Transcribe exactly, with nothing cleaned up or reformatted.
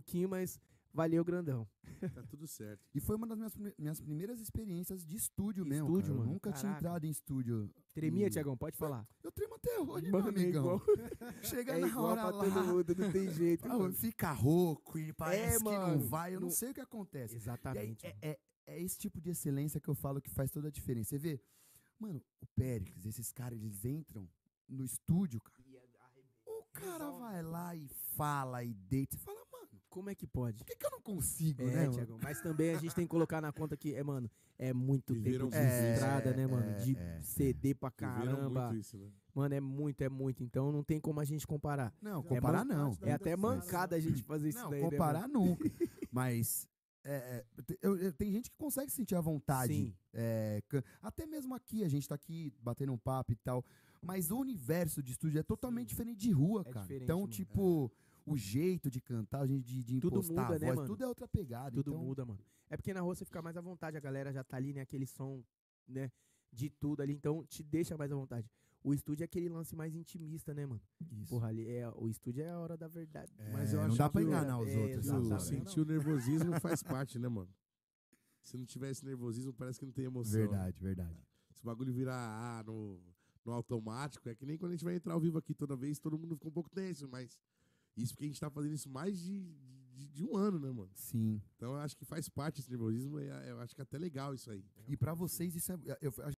pouquinho, mas valeu, grandão. Tá tudo certo. E foi uma das minhas, prime- minhas primeiras experiências de estúdio mesmo, Estúdio, cara. Eu mano? nunca tinha Caraca. entrado em estúdio. Tremia, E- Tiagão? Pode falar. Eu tremo até hoje, Mano, meu é amigão. igual, Chega é na igual hora pra lá, todo mundo, não tem jeito. ah, mano. fica rouco e parece que mano, não vai. Eu não não- sei o que acontece. E aí, Exatamente. é, mano. é, é esse tipo de excelência que eu falo que faz toda a diferença. Você vê, mano, o Péricles, esses caras, eles entram no estúdio, cara. O cara vai lá e fala e deita. Você fala, mano, Como é que pode? por que, que eu não consigo, É, né, mano? Tiagão, mas também a gente tem que colocar na conta que, é, mano, é muito Viveram tempo de muito isso. estrada, né, mano? É, De é, C D pra Viveram caramba. muito isso, né? Mano, é muito, é muito. Então não tem como a gente comparar. Não, comparar man- não. É até mancada a gente fazer isso Não, daí, né, comparar nunca. Mas é, é, eu- eu- tem gente que consegue sentir a vontade. Sim. é, can- até mesmo aqui, a gente tá aqui batendo um papo e tal. Mas o universo de estúdio é totalmente diferente de rua, É cara. diferente, Então, mano. tipo, o jeito de cantar, o jeito de, de Tudo impostar muda, a né, voz, mano? tudo é outra pegada. Tudo então, muda, mano. É porque na rua você fica mais à vontade, a galera já tá ali, né? Aquele som, né? De tudo ali, então te deixa mais à vontade. O estúdio é aquele lance mais intimista, né, mano? Isso. Porra, ali é, o estúdio é a hora da verdade. É, Mas eu não acho dá que pra o- enganar os é, outros. E né, o exatamente. mano? sentir o nervosismo faz parte, né, mano? Se não tiver esse nervosismo, parece que não tem emoção. Verdade, verdade. Se o bagulho virar ah, no, no automático, é que nem quando a gente vai entrar ao vivo aqui toda vez, todo mundo fica um pouco tenso, mas isso porque a gente tá fazendo isso mais de, de, de um ano, né, mano? Sim. Então eu acho que faz parte esse nervosismo, e é- eu acho que é até legal isso aí. E pra vocês, isso é. Eu,